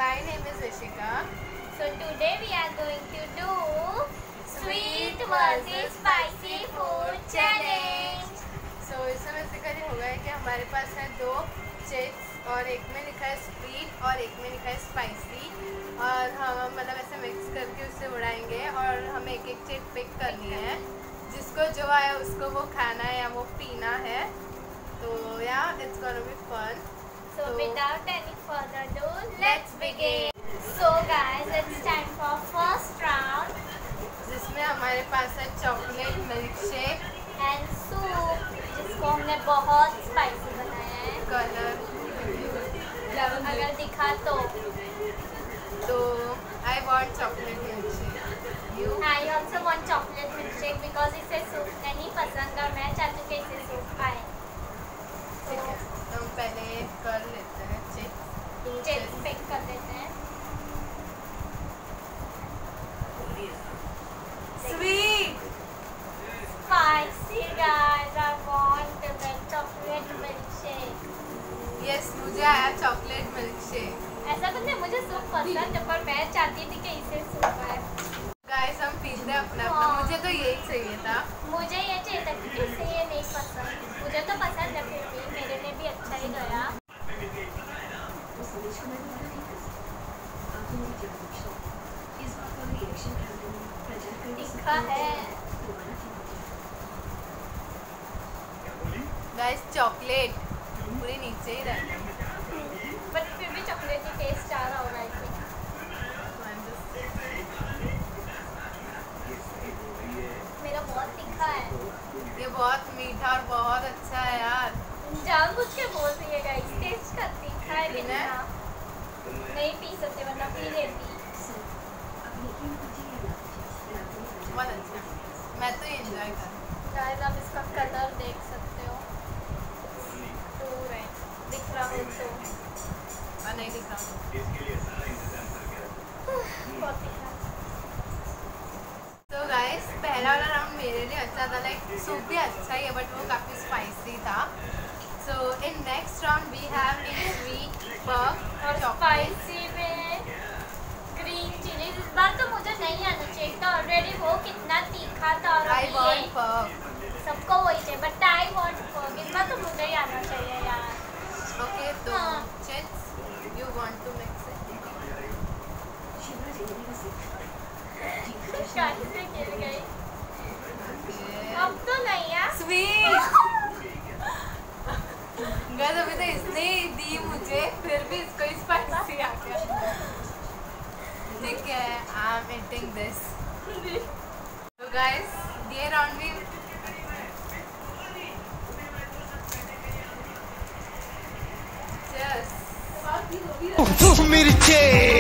My name is Vishika. So today we are going to do sweet versus spicy food challenge. So इसमें basically होगा है कि हमारे पास है दो चिप्स और एक में लिखा है स्वीट और एक में लिखा है स्पाइसी, और हम मतलब ऐसे मिक्स करके उसे उड़ाएंगे और हमें एक एक चिप पिक करनी है। जिसको जो आए उसको वो खाना है या वो पीना है। तो या it's gonna be fun. So without any further ado, let's begin. So guys, it's time for first round. जिसमें हमारे पास है chocolate milkshake and soup, जिसको हमने बहुत स्पाइसी बनाया है। कलर अगर दिखा तो I want chocolate milkshake. You? I also want chocolate milkshake because इसे सूप नहीं पसंद और मैं चाहती हूँ कि इसे सूप आए। ठीक है, तो हम पहले कर लेते हैं चिप्स पिक कर लेते हैं। Sweet Spicy guys, I want the chocolate milkshake. Yes, मुझे आया चॉकलेट मिल्क शेक। ऐसा कुछ नहीं, मुझे सूप पसंद है पर मैं चाहती थी कि इसे सूप आए। गाइस हम पीते हैं अपना अपना। मुझे तो यही चाहिए था। मुझे ये चाहिए था क्योंकि इसे ये नहीं पसंद। मुझे तो पसंद है, फिर भी मेरे लिए भी अच्छा ही गया। तीखा है गाइस, चॉकलेट पूरे नीचे ही रहता है, बट फिर भी चॉकलेटी टेस्ट आ रहा होगा इसे। मेरा बहुत तीखा है। ये बहुत मीठा और बहुत अच्छा है यार। जानबूझ के बोल रही है गाइस, टेस्ट का तीखा है लेकिन नहीं पी सकते वरना पी लेती। बहुत अच्छा, मैं तो एंजॉय कर। गाइस आप इसका कलर देख सकते हो, दूर है, दिख रहा हो तो और नहीं दिखा बहुत तीखा। तो गाइस पहला वाला राउंड मेरे लिए अच्छा था, लाइक सूप भी अच्छा ही है बट वो काफ़ी स्पाइसी था। So in next round we have in sweet perk और स्पाइसी में ग्रीन चिली। इस बार तो मुझे नहीं आना चाहिए था, ऑलरेडी वो कितना तीखा था। और आई वांट पर्क। सबको वही चाहिए बट आई वांट पर्क। इस बार तो मुझे ही आना चाहिए यार। ओके, तो chips you want to mix it. शादी से गिर गई। अब तो नहीं यार। स्वीट गाइस, अभी तो इसने दी मुझे, फिर भी इसको स्पाइसी आ गया। ठीक है, आई एम ईटिंग दिस। तो गाइस ये राउंड भी मिर्चे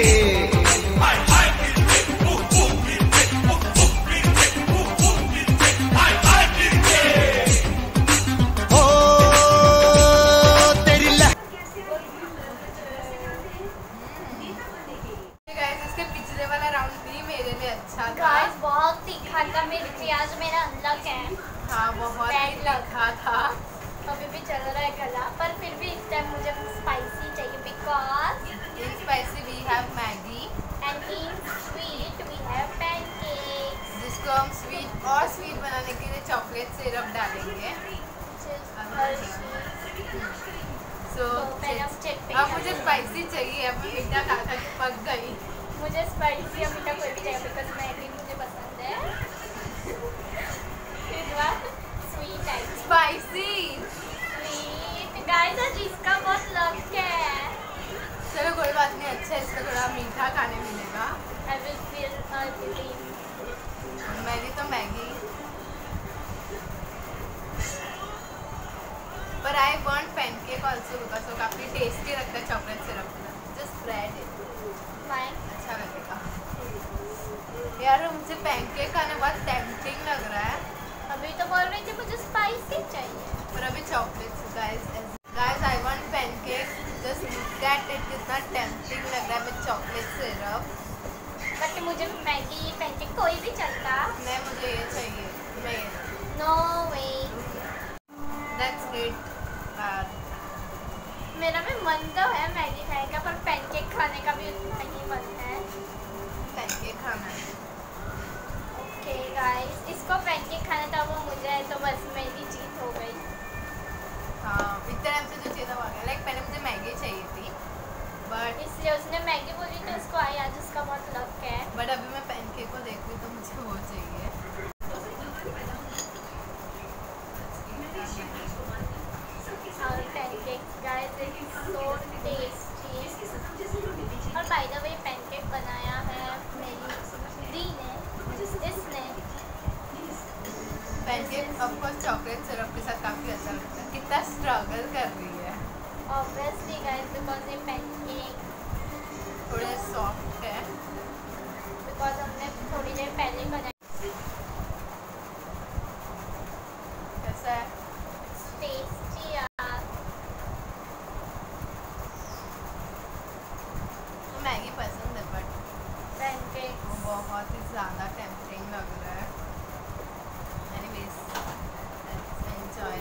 पिछले वाला राउंड भी मेरे लिए अच्छा था। गाइस बहुत तीखा था, मिर्ची आज मेरा अनलक है। हाँ, बहुत ही तीखा था। अभी भी चल रहा है गला, पर फिर भी इस टाइम मुझे स्पाइसी चाहिए because in spicy we have Maggi and in sweet we have pancakes, जिसको हम स्वीट और स्वीट बनाने के लिए चॉकलेट सिरप डालेंगे। सो अब मुझे स्पाइसी चाहिए। अब मीठा खा खा के पक गई। मुझे स्पाइसी या मीठा कोई भी चाहिए बिकॉज मैगी मुझे पसंद है। फिर बाद sweet I spicy sweet. Guys आज इसका बहुत लक है। चलो कोई बात नहीं, अच्छा इसका थोड़ा मीठा खाने मिलेगा। I will believe. मैगी तो मैगी, पर I want pancake also because वो काफ़ी टेस्टी लगता है चॉकलेट सिरप में। जस्ट स्प्रेड इट, अच्छा लगेगा यार। मुझे पैनकेक खाने बहुत टेम्पटिंग लग रहा है। अभी तो बोल रही थी मुझे स्पाइसी चाहिए, पर अभी chocolate. Guys I want pancake. Just look at it, कितना टेम्पटिंग लग रहा है विद चॉकलेट सिरप। बट मुझे मैगी पैनकेक कोई भी चलता। नहीं, मुझे ये चाहिए। No way. That's it. मेरा भी मन तो है मैगी खाने का, पर पैनकेक खाने का भी उतना ही मन है। पैनकेक खाना है। ओके गाइस, इसको पैनकेक खाना था, वो मुझे है, तो बस मेरी जीत हो गई। हाँ, इतने टाइम से जो चाहिए था वो आ गया। लाइक पहले मुझे मैगी चाहिए थी, बट इसलिए उसने मैगी बोली तो उसको आई, आज उसका बहुत लक है। बट अभी मैं पैनकेक को देख रही तो मुझे वो चाहिए। और pancake guys it's so tasty. और बाय द वे पैनकेक बनाया है मेरी दी ने, इसने। Pancake of course chocolate syrup के साथ काफ़ी अच्छा लगता है। कितना स्ट्रगल कर रही है। ऑब्वियसली गाइस, बिकॉज ये पैनकेक थोड़े सॉफ्ट है, बिकॉज हमने थोड़ी देर पहले बनाया। कैसा है? टेस्टी यार। मैगी पसंद है बट पैनकेक वो बहुत ही ज़्यादा टेम्पटिंग लग रहा है। Anyways, let's enjoy.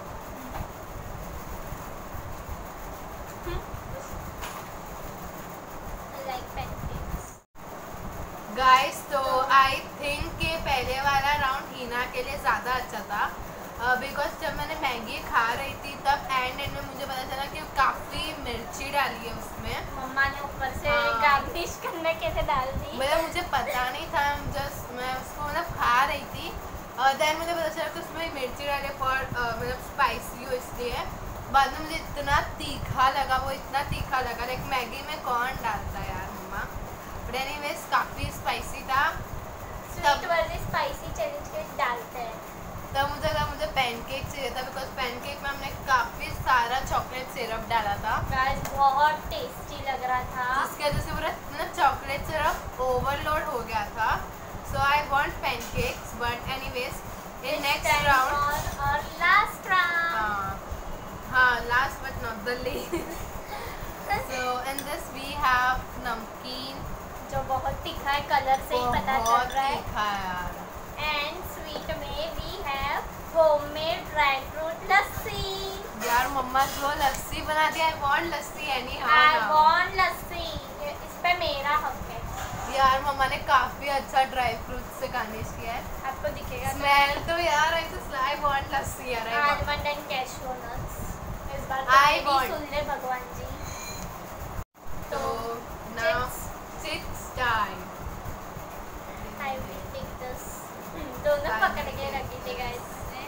Like pancakes. Guys तो आई थिंक कि पहले वाला राउंड हीना के लिए ज़्यादा अच्छा था, बिकॉज जब मैंने मैगी खा रही थी तब एंड में मुझे पता चला कि काफ़ी मिर्ची डाली है उसमें। मम्मा ने ऊपर से हाँ। गार्निश करने के लिए डाल दी। मतलब मुझे पता नहीं था, जस्ट मैं उसको मतलब खा रही थी और देन मुझे पता चला कि उसमें मिर्ची डाले फॉर मतलब स्पाइसी हो इसलिए। बाद में मुझे इतना तीखा लगा, वो इतना तीखा लगा। लाइक मैगी में कौन डालता है यार मम्मा। बट एनीवेज काफ़ी स्पाइसी था। स्वीट वाली स्पाइसी चैलेंज के डालते हैं। तब मुझे लगा मुझे पैनकेक चाहिए था, बिकॉज पैनकेक में हमने काफ़ी सारा चॉकलेट सिरप डाला था, गाइस बहुत टेस्टी लग रहा था। जिसकी वजह से पूरा मतलब चॉकलेट सिरप ओवरलोड हो गया था। So I want pancakes, but anyways in next round और लास्ट राउंड। हाँ, last but not the least. So in this we have namkeen, जो बहुत तीखा है, कलर से ही पता चल बहुत रहा है। तीखा है यार। एंड स्वीट में we have homemade dry fruit lassi. यार मम्मा जो लस्सी बना दिया, I want lassi any I how. Want lassi. इस पे मेरा हक है। यार मम्मा ने काफ़ी अच्छा ड्राई फ्रूट से गार्निश किया है। आपको दिखेगा स्मेल तो यार आई वांट लस्सी यार। Almond and cashew nuts. इस बार I तो want- सुन ले भगवान जी। तो now chips time. I will take this. दोनों पकड़ के रखी थी गाइस ने।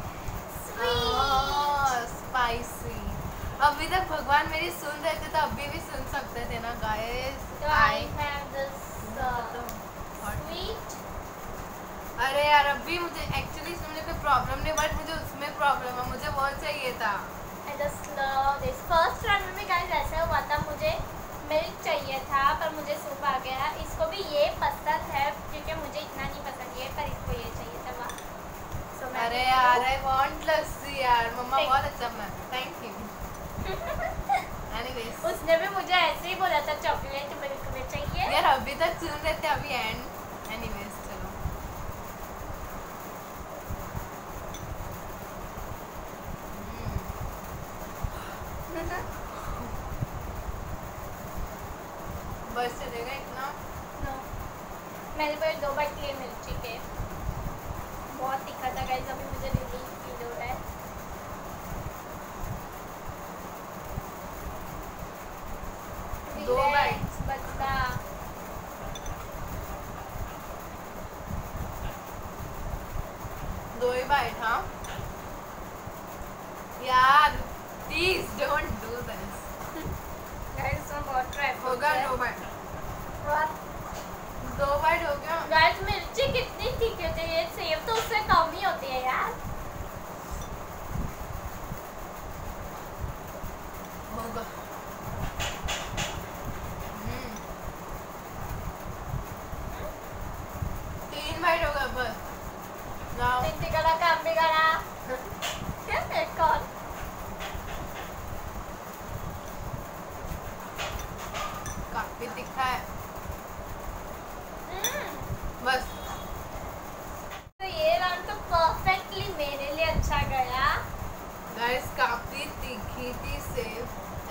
स्वीट। स्पाइसी। अभी तक भगवान मेरी सुन रहे थे तो अभी भी सुन सकते थे ना गाइस। तो आई हैव दिस स्वीट। अरे यार अभी मुझे एक्चुअली इसमें मुझे कोई प्रॉब्लम नहीं, बट मुझे उसमें प्रॉब्लम है, मुझे वो चाहिए था। I just love this. First round में भी गाइस ऐसा हुआ था, मुझे मिल्क चाहिए था पर मुझे सूप आ गया। इसको भी ये पसंद है क्योंकि मुझे इतना नहीं पसंद ये, पर इसको ये चाहिए था। वाह। So मैं अरे यार आई वांट लस्सी यार। मम्मा Thank- बहुत अच्छा बना, थैंक यू। एनीवेज उसने भी मुझे ऐसे ही बोला था चॉकलेट मिल्क में चाहिए। यार अभी तक सुन रहे थे, अभी एंड। एनीवेज चलो। बस चलेगा इतना। No. मैंने पहले 2 बाइट लिए मिर्ची के, बहुत तीखा था गाइस। अभी मुझे रिलीफ फील हो रहा है। दो Relax, bites। बच्चा। दो ही बाइट। हाँ यार please don't do this. Guys इसमें बहुत ड्राई हो गया 2 बाइट। बहुत 2 बाइट हो गया। गाइस मिर्ची कितनी तीखी होती है, सेव तो उससे कम ही होती है यार। होगा। तीन बाइट होगा बस। जाओ। मिर्ची का काम भी करा। एक और। काफी तीखा है बस। तो ये राउंड तो परफेक्टली मेरे लिए अच्छा गया। गाइस काफी तीखी थी सेव,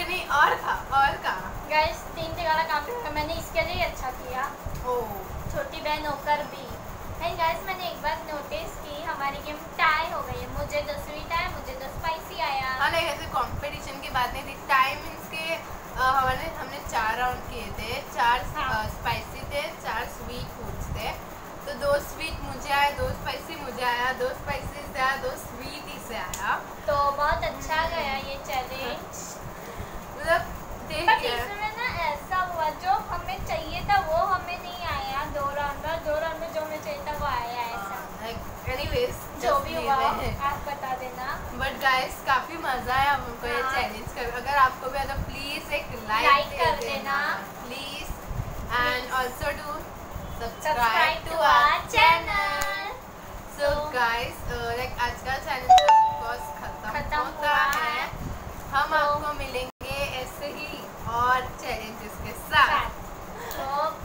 नहीं और का गाइस 3 जगह काम किया, मैंने इसके लिए ही अच्छा किया। ओह छोटी बहन होकर भी। एंड गाइस मैंने एक बार नोटिस की हमारी गेम टाई हो गई है, मुझे 2 स्वीट आया, मुझे 2 स्पाइसी आया। हाँ नहीं ऐसे कंपटीशन की बात नहीं थी, टाइम मीन्स के हमने 4 राउंड किए थे, 4 स्पाइसी थे, 4 स्वीट फूड्स थे। तो 2 स्वीट मुझे आया, 2 स्पाइसी मुझे आया, 2 स्पाइसी से आया, 2 स्वीट ही से आया। तो बहुत अच्छा गया ये चैलेंज। मतलब बट इसमें ना ऐसा हुआ जो हमें चाहिए था वो हमें नहीं आया 2 राउंड में जो हमें चाहिए था वो आया ऐसा। एनीवेज जो भी हुआ आप बता देना। बट गाइस काफी मजा आया हमको ये चैलेंज कर। अगर आपको भी आता प्लीज एक लाइक कर देना please, and also do subscribe to our channel. So guys like आज का चैनल खत्म होता है। हम आपको मिलेंगे ऐसे ही और चैलेंजेस के साथ। तो